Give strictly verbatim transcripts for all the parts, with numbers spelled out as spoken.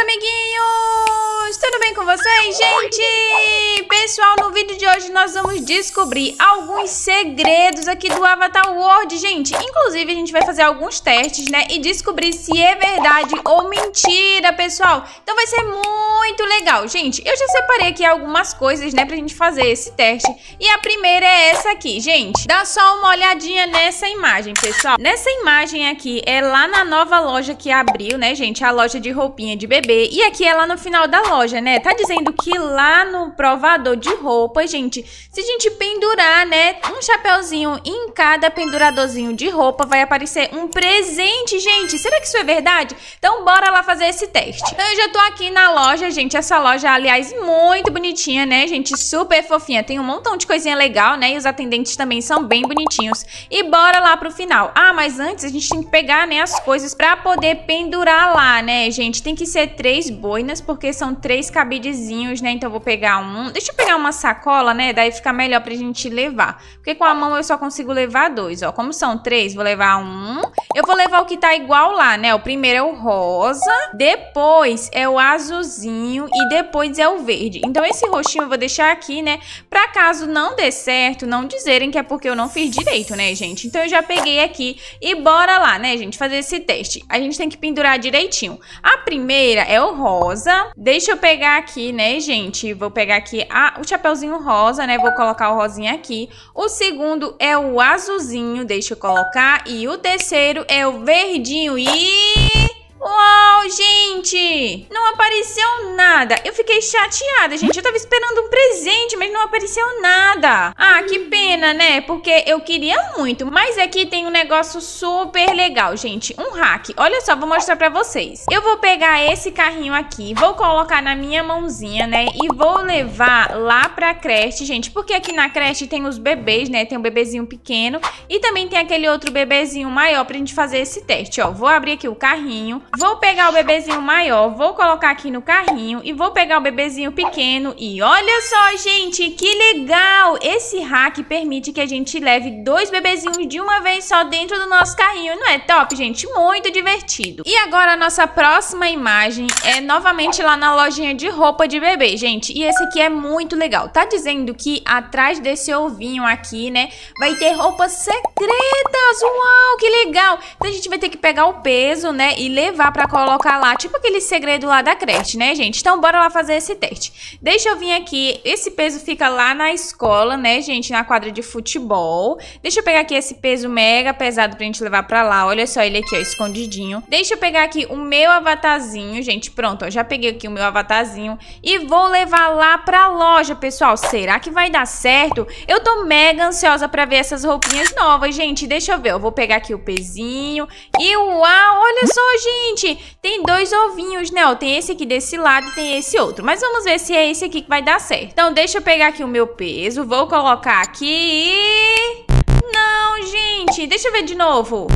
amiguinhos! Tudo bem com vocês, gente? Pessoal, no vídeo de hoje nós vamos descobrir alguns segredos aqui do Avatar World, gente. Inclusive, a gente vai fazer alguns testes, né? E descobrir se é verdade ou mentira, pessoal. Então vai ser muito legal, gente. Eu já separei aqui algumas coisas, né? Pra gente fazer esse teste. E a primeira é essa aqui, gente. Dá só uma olhadinha nessa imagem, pessoal. Nessa imagem aqui é lá na nova loja que abriu, né, gente? A loja de roupinha de bebê. E aqui é lá no final da loja, né? Tá dizendo que lá no provador de roupa, gente, se a gente pendurar, né, um chapeuzinho em cada penduradorzinho de roupa, vai aparecer um presente, gente. Será que isso é verdade? Então, bora lá fazer esse teste. Então, eu já tô aqui na loja, gente. Essa loja, aliás, muito bonitinha, né, gente? Super fofinha. Tem um montão de coisinha legal, né? E os atendentes também são bem bonitinhos. E bora lá pro final. Ah, mas antes a gente tem que pegar, né, as coisas pra poder pendurar lá, né, gente? Tem que ser três boinas, porque são três cabidezinhos, né? Então eu vou pegar um... Deixa eu pegar uma sacola, né? Daí fica melhor pra gente levar. Porque com a mão eu só consigo levar dois, ó. Como são três, vou levar um. Eu vou levar o que tá igual lá, né? O primeiro é o rosa, depois é o azulzinho e depois é o verde. Então esse roxinho eu vou deixar aqui, né? Pra caso não dê certo, não dizerem que é porque eu não fiz direito, né, gente? Então eu já peguei aqui e bora lá, né, gente? Fazer esse teste. A gente tem que pendurar direitinho. A primeira é o rosa. Deixa eu pegar aqui, né, gente? Vou pegar aqui a, o chapeuzinho rosa, né? Vou colocar o rosinha aqui. O segundo é o azulzinho. Deixa eu colocar. E o terceiro é o verdinho. E... Uau, gente! Não apareceu nada. Eu fiquei chateada, gente. Eu tava esperando um presente, mas não apareceu nada. Ah, que pena, né? Porque eu queria muito. Mas aqui tem um negócio super legal, gente. Um hack. Olha só, vou mostrar pra vocês. Eu vou pegar esse carrinho aqui, vou colocar na minha mãozinha, né? E vou levar lá pra creche, gente. Porque aqui na creche tem os bebês, né? Tem um bebezinho pequeno e também tem aquele outro bebezinho maior pra gente fazer esse teste, ó. Vou abrir aqui o carrinho. Vou pegar o bebezinho maior, vou colocar aqui no carrinho e vou pegar o bebezinho pequeno e olha só, gente, que legal! Esse hack permite que a gente leve dois bebezinhos de uma vez só dentro do nosso carrinho. Não é top, gente? Muito divertido. E agora a nossa próxima imagem é novamente lá na lojinha de roupa de bebê, gente. E esse aqui é muito legal. Tá dizendo que atrás desse ovinho aqui, né, vai ter roupas secretas. Uau, que legal! Então a gente vai ter que pegar o peso, né, e levar pra colocar lá, tipo aquele segredo lá da creche, né, gente? Então bora lá fazer esse teste. Deixa eu vir aqui, esse peso fica lá na escola, né, gente, na quadra de futebol. Deixa eu pegar aqui esse peso mega pesado pra gente levar pra lá. Olha só ele aqui, ó, escondidinho. Deixa eu pegar aqui o meu avatarzinho, gente, pronto, ó, já peguei aqui o meu avatarzinho e vou levar lá pra loja, pessoal. Será que vai dar certo? Eu tô mega ansiosa pra ver essas roupinhas novas, gente. Deixa eu ver, eu vou pegar aqui o pezinho e uau, olha só, gente. Gente, tem dois ovinhos, né? Tem esse aqui desse lado e tem esse outro. Mas vamos ver se é esse aqui que vai dar certo. Então, deixa eu pegar aqui o meu peso. Vou colocar aqui e... Não, gente. Deixa eu ver de novo.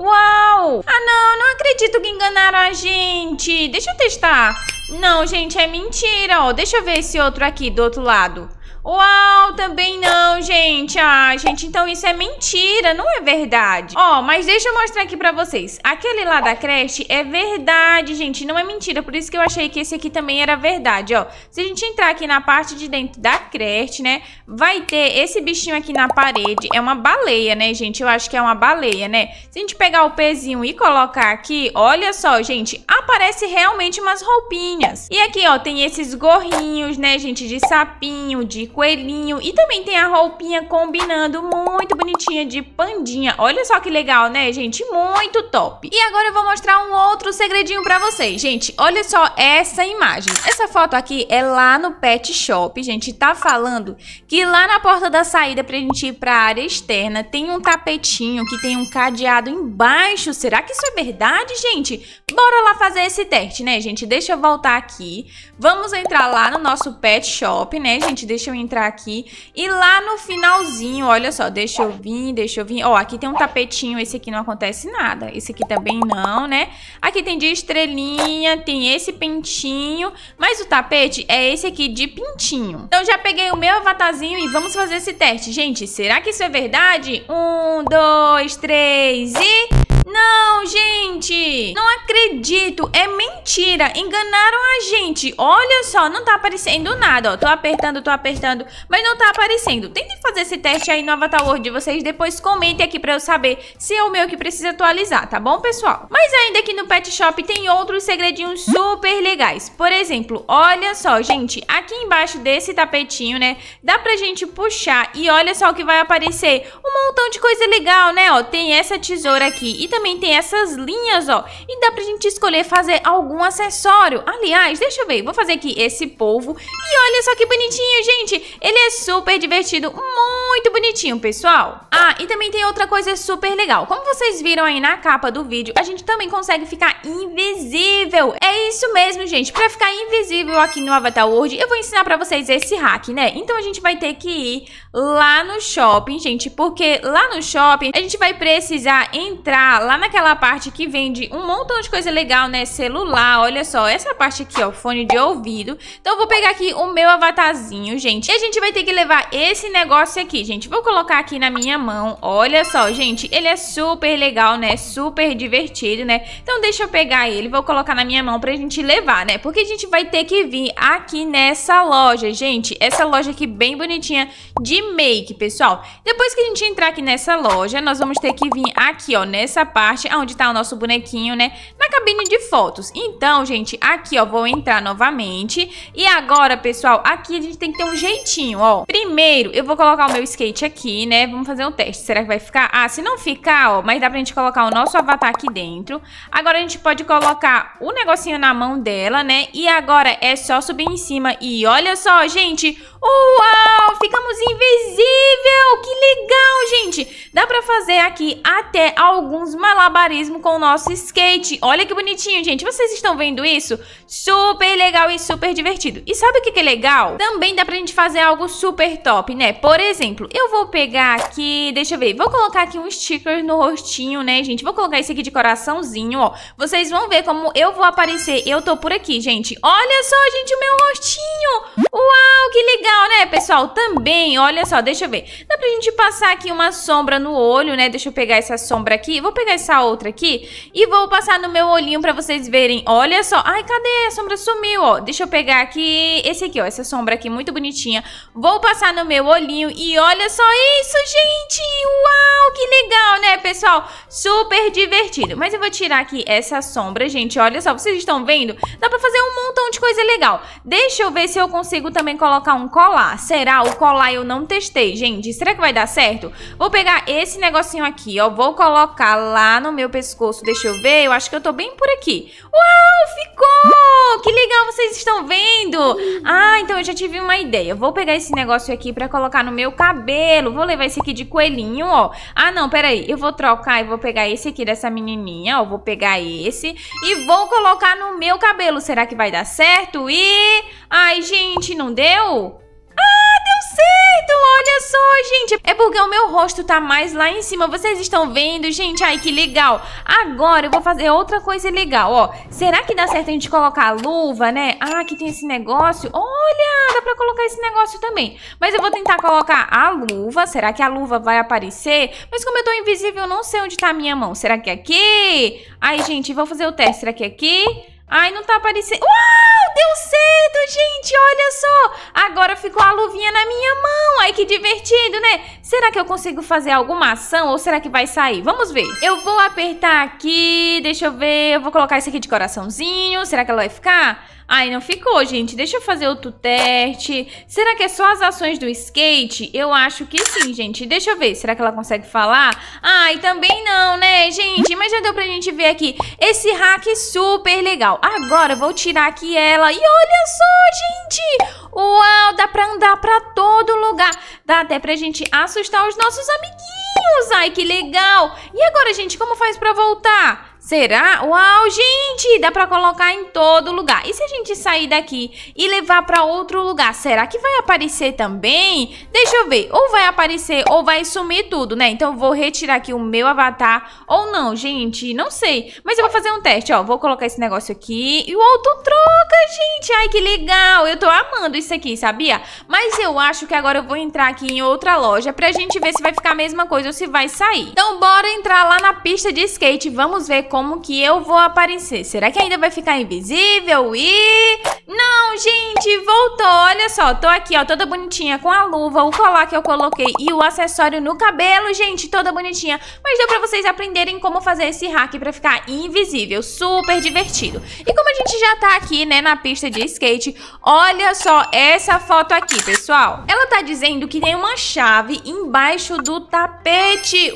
Uau! Ah, não. Não acredito que enganaram a gente. Deixa eu testar. Não, gente, é mentira, ó. Deixa eu ver esse outro aqui do outro lado. Uau, também não, gente. Ah, gente, então isso é mentira, não é verdade. Ó, mas deixa eu mostrar aqui pra vocês. Aquele lá da creche é verdade, gente, não é mentira. Por isso que eu achei que esse aqui também era verdade, ó. Se a gente entrar aqui na parte de dentro da creche, né, vai ter esse bichinho aqui na parede. É uma baleia, né, gente? Eu acho que é uma baleia, né? Se a gente pegar o pezinho e colocar aqui, olha só, gente, aparece realmente umas roupinhas. E aqui, ó, tem esses gorrinhos, né, gente, de sapinho, de coelhinho e também tem a roupinha combinando muito bonitinha de pandinha. Olha só que legal, né, gente? Muito top. E agora eu vou mostrar um outro segredinho pra vocês. Gente, olha só essa imagem. Essa foto aqui é lá no pet shop. Gente, tá falando que lá na porta da saída pra gente ir pra área externa tem um tapetinho que tem um cadeado embaixo. Será que isso é verdade, gente? Bora lá fazer esse teste, né, gente? Deixa eu voltar aqui. Vamos entrar lá no nosso pet shop, né, gente? Deixa eu entrar aqui e lá no finalzinho, olha só, deixa eu vir, deixa eu vir, ó, aqui tem um tapetinho, esse aqui não acontece nada, esse aqui também não, né? Aqui tem de estrelinha, tem esse pintinho, mas o tapete é esse aqui de pintinho. Então já peguei o meu avatarzinho e vamos fazer esse teste, gente. Será que isso é verdade? Um, dois, três e... Não, gente, não acredito, é mentira, enganaram a gente. Olha só, não tá aparecendo nada, ó, tô apertando, tô apertando, mas não tá aparecendo. Tentem fazer esse teste aí no Avatar World de vocês, depois comentem aqui pra eu saber se é o meu que precisa atualizar, tá bom, pessoal? Mas ainda aqui no Pet Shop tem outros segredinhos super legais. Por exemplo, olha só, gente, aqui embaixo desse tapetinho, né, dá pra gente puxar e olha só o que vai aparecer. Um montão de coisa legal, né, ó, tem essa tesoura aqui e também tem essas linhas, ó, e dá pra gente escolher fazer algum acessório. Aliás, deixa eu ver, vou fazer aqui esse polvo e olha só que bonitinho, gente, ele é super divertido, muito bonitinho, pessoal. Ah, e também tem outra coisa super legal, como vocês viram aí na capa do vídeo, a gente também consegue ficar invisível. É isso mesmo, gente, pra ficar invisível aqui no Avatar World, eu vou ensinar pra vocês esse hack, né? Então a gente vai ter que ir lá no shopping, gente, porque lá no shopping a gente vai precisar entrar lá naquela parte que vende um montão de coisa legal, né? Celular, olha só, essa parte aqui, ó, fone de ouvido. Então eu vou pegar aqui o meu avatarzinho, gente, e a gente vai ter que levar esse negócio aqui, gente. Vou colocar aqui na minha mão, olha só, gente, ele é super legal, né? Super divertido, né? Então deixa eu pegar ele, vou colocar na minha mão pra gente levar, né? Porque a gente vai ter que vir aqui nessa loja, gente, essa loja aqui bem bonitinha de make, pessoal. Depois que a gente entrar aqui nessa loja, nós vamos ter que vir aqui, ó, nessa parte onde tá o nosso bonequinho, né, na cabine de fotos. Então, gente, aqui, ó, vou entrar novamente. E agora, pessoal, aqui a gente tem que ter um jeitinho, ó. Primeiro, eu vou colocar o meu skate aqui, né, vamos fazer um teste. Será que vai ficar? Ah, se não ficar, ó, mas dá pra gente colocar o nosso avatar aqui dentro. Agora a gente pode colocar o negocinho na mão dela, né, e agora é só subir em cima. E olha só, gente, uau, ficamos invisível, que legal, gente. Dá pra fazer aqui até alguns malabarismos com o nosso skate. Olha que bonitinho, gente, vocês estão vendo isso? Super legal e super divertido. E sabe o que que é legal? Também dá pra gente fazer algo super top, né? Por exemplo, eu vou pegar aqui, deixa eu ver, vou colocar aqui um sticker no rostinho, né, gente? Vou colocar esse aqui de coraçãozinho, ó. Vocês vão ver como eu vou aparecer, eu tô por aqui, gente. Olha só, gente, o meu rostinho. Uau, que legal, né, pessoal? Também, olha só, deixa eu ver. Dá pra gente passar aqui uma sombra no olho, né? Deixa eu pegar essa sombra aqui. Vou pegar essa outra aqui e vou passar no meu olhinho pra vocês verem. Olha só. Ai, cadê? A sombra sumiu, ó. Deixa eu pegar aqui esse aqui, ó. Essa sombra aqui muito bonitinha. Vou passar no meu olhinho e olha só isso, gente. Uau, que legal, né, pessoal? Super divertido. Mas eu vou tirar aqui essa sombra, gente. Olha só, vocês estão vendo? Dá pra fazer um montão de coisa legal. Deixa eu ver se eu consigo também colocar um colar. Será? O colar eu não testei, gente. Será que vai dar certo? Vou pegar esse negocinho aqui, ó. Vou colocar lá no meu pescoço. Deixa eu ver. Eu acho que eu tô bem por aqui. Uau, ficou! Que legal, vocês estão vendo? Ah, então eu já tive uma ideia. Vou pegar esse negócio aqui pra colocar no meu cabelo. Vou levar esse aqui de coelhinho, ó. Ah, não, peraí. Eu vou trocar e vou pegar esse aqui dessa menininha, ó. Vou pegar esse e vou colocar no meu cabelo. Será que vai dar certo? E... ai, gente, não deu? Certo, olha só, gente. É porque o meu rosto tá mais lá em cima. Vocês estão vendo, gente? Ai, que legal. Agora eu vou fazer outra coisa legal, ó. Será que dá certo a gente colocar a luva, né? Ah, aqui tem esse negócio. Olha, dá pra colocar esse negócio também. Mas eu vou tentar colocar a luva. Será que a luva vai aparecer? Mas como eu tô invisível, eu não sei onde tá a minha mão. Será que é aqui? Ai, gente, vou fazer o teste. Será que é aqui? Ai, não tá aparecendo. Uau, deu certo, gente, olha só. Agora ficou a luvinha na minha mão. Ai, que divertido, né? Será que eu consigo fazer alguma ação ou será que vai sair? Vamos ver. Eu vou apertar aqui, deixa eu ver. Eu vou colocar esse aqui de coraçãozinho. Será que ela vai ficar? Ai, não ficou, gente. Deixa eu fazer outro teste. Será que é só as ações do skate? Eu acho que sim, gente. Deixa eu ver. Será que ela consegue falar? Ai, também não, né, gente? Mas já deu pra gente ver aqui esse hack super legal. Agora eu vou tirar aqui ela. E olha só, gente! Uau, dá pra andar pra todo lugar. Dá até pra gente assustar os nossos amiguinhos. Ai, que legal. E agora, gente, como faz pra voltar? Será? Uau, gente, dá pra colocar em todo lugar. E se a gente sair daqui e levar pra outro lugar, será que vai aparecer também? Deixa eu ver, ou vai aparecer ou vai sumir tudo, né? Então eu vou retirar aqui o meu avatar ou não, gente, não sei. Mas eu vou fazer um teste, ó, vou colocar esse negócio aqui e o outro troca, gente. Ai, que legal, eu tô amando isso aqui, sabia? Mas eu acho que agora eu vou entrar aqui em outra loja pra gente ver se vai ficar a mesma coisa ou se vai sair. Então bora entrar lá na pista de skate, vamos ver como que eu vou aparecer. Será que ainda vai ficar invisível? E... não, gente, voltou. Olha só, tô aqui, ó, toda bonitinha com a luva, o colar que eu coloquei e o acessório no cabelo, gente, toda bonitinha. Mas deu pra vocês aprenderem como fazer esse hack pra ficar invisível. Super divertido. E como a gente já tá aqui, né, na pista de skate, olha só essa foto aqui, pessoal. Ela tá dizendo que tem uma chave embaixo do tapete.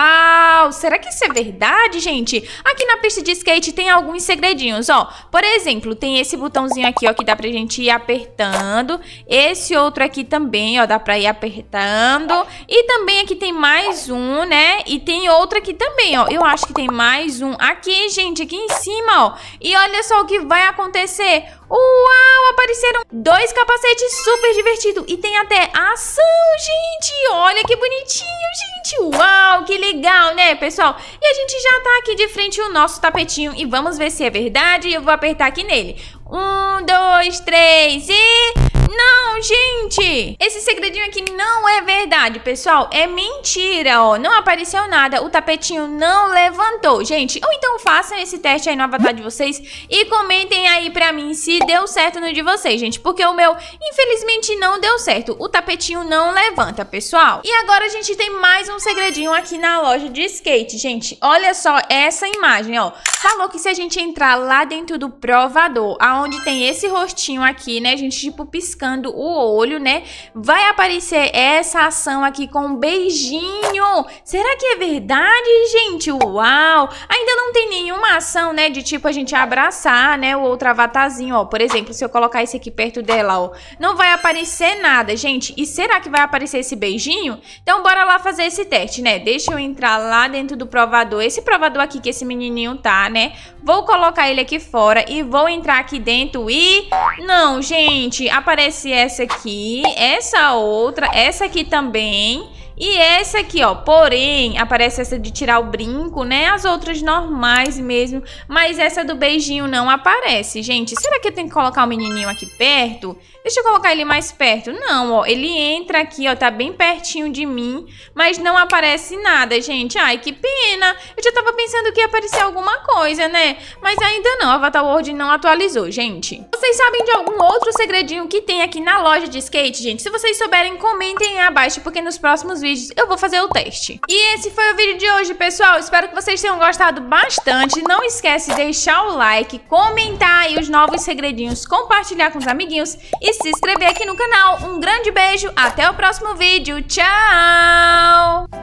Uau! Será que isso é verdade, gente? Aqui na pista de skate tem alguns segredinhos, ó. Por exemplo, tem esse botãozinho aqui, ó, que dá pra gente ir apertando. Esse outro aqui também, ó, dá pra ir apertando. E também aqui tem mais um, né? E tem outro aqui também, ó. Eu acho que tem mais um aqui, gente, aqui em cima, ó. E olha só o que vai acontecer. Uau, apareceram dois capacetes super divertidos. E tem até ação, gente. Olha que bonitinho, gente. Uau, que legal, né, pessoal? E a gente já tá aqui de frente ao nosso tapetinho. E vamos ver se é verdade. Eu vou apertar aqui nele. Um, dois, três e... não, gente! Esse segredinho aqui não é verdade, pessoal. É mentira, ó. Não apareceu nada. O tapetinho não levantou, gente. Ou então façam esse teste aí no avatar de vocês e comentem aí pra mim se deu certo no de vocês, gente. Porque o meu, infelizmente, não deu certo. O tapetinho não levanta, pessoal. E agora a gente tem mais um segredinho aqui na loja de skate, gente. Olha só essa imagem, ó. Falou que se a gente entrar lá dentro do provador, aonde tem esse rostinho aqui, né, gente, tipo piscando o olho, né, vai aparecer essa ação aqui com um beijinho. Será que é verdade, gente? Uau! Ainda não tem nenhuma ação, né, de tipo a gente abraçar, né, o outro avatarzinho, ó. Por exemplo, se eu colocar esse aqui perto dela, ó, não vai aparecer nada, gente. E será que vai aparecer esse beijinho? Então bora lá fazer esse teste, né? Deixa eu entrar lá dentro do provador. Esse provador aqui que esse menininho tá, né? Vou colocar ele aqui fora e vou entrar aqui dentro e... não, gente, aparece essa aqui, essa outra, essa aqui também... e essa aqui, ó, porém, aparece essa de tirar o brinco, né? As outras normais mesmo, mas essa do beijinho não aparece, gente. Será que eu tenho que colocar o menininho aqui perto? Deixa eu colocar ele mais perto. Não, ó, ele entra aqui, ó, tá bem pertinho de mim, mas não aparece nada, gente. Ai, que pena. Eu já tava pensando que ia aparecer alguma coisa, né? Mas ainda não, a Avatar World não atualizou, gente. Vocês sabem de algum outro segredinho que tem aqui na loja de skate, gente? Se vocês souberem, comentem aí abaixo, porque nos próximos vídeos eu vou fazer o teste. E esse foi o vídeo de hoje, pessoal. Espero que vocês tenham gostado bastante. Não esquece de deixar o like, comentar aí os novos segredinhos, compartilhar com os amiguinhos e se inscrever aqui no canal. Um grande beijo, até o próximo vídeo. Tchau!